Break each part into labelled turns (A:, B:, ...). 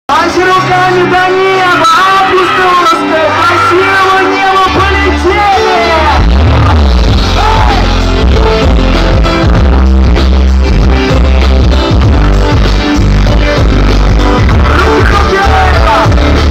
A: Ваши руками до неба, августовское, красивое небо полетели! Рука вверх!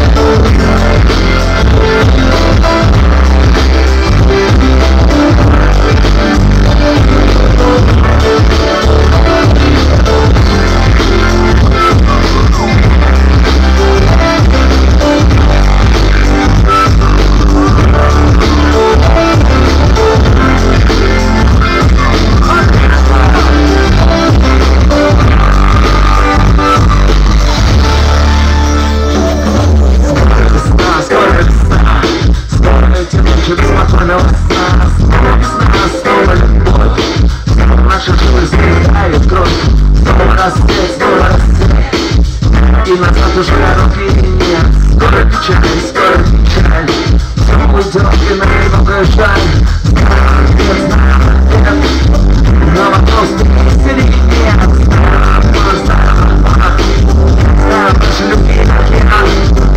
A: И назад уже дороги нет. Скоро печаль, скоро печаль. Все уйдет и намного жаль. Знаю, нет, но вопрос ты или нет. Знаю, наши любви океан.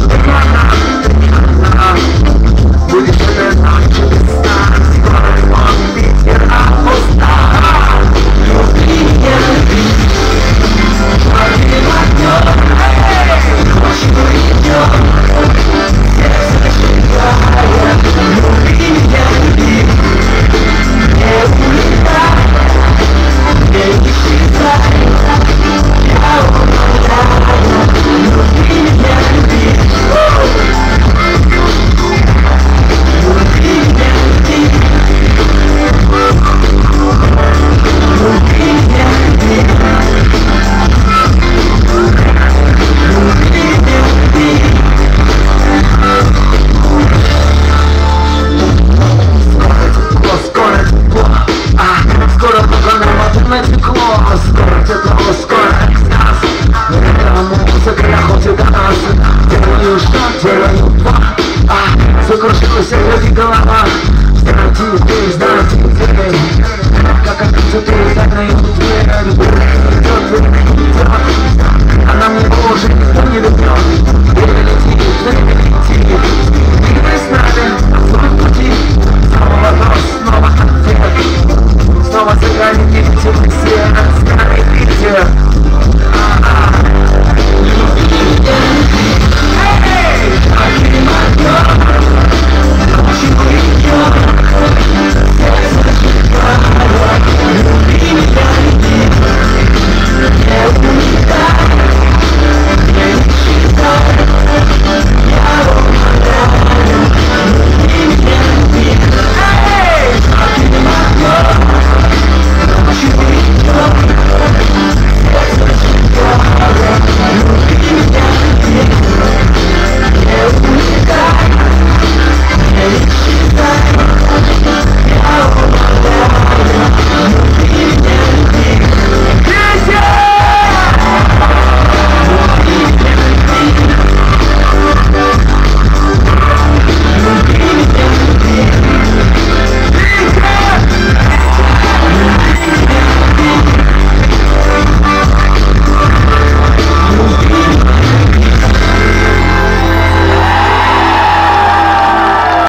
A: Будешь этой ночью без сна. Скоро он ветер опустал. Люби меня, люби. Твоим огнем. Ночью идем, сердце сжигает. Люби меня, люби. Не улетай, не исчезай. Я умоляю, люби меня, люби. Люби меня, люби. Люби меня, люби. Скоро только нам натекло, скоро тепло, скоро экстаз. Это музыка, я хоть и до нас делаю шаг, делаю два. Закружилась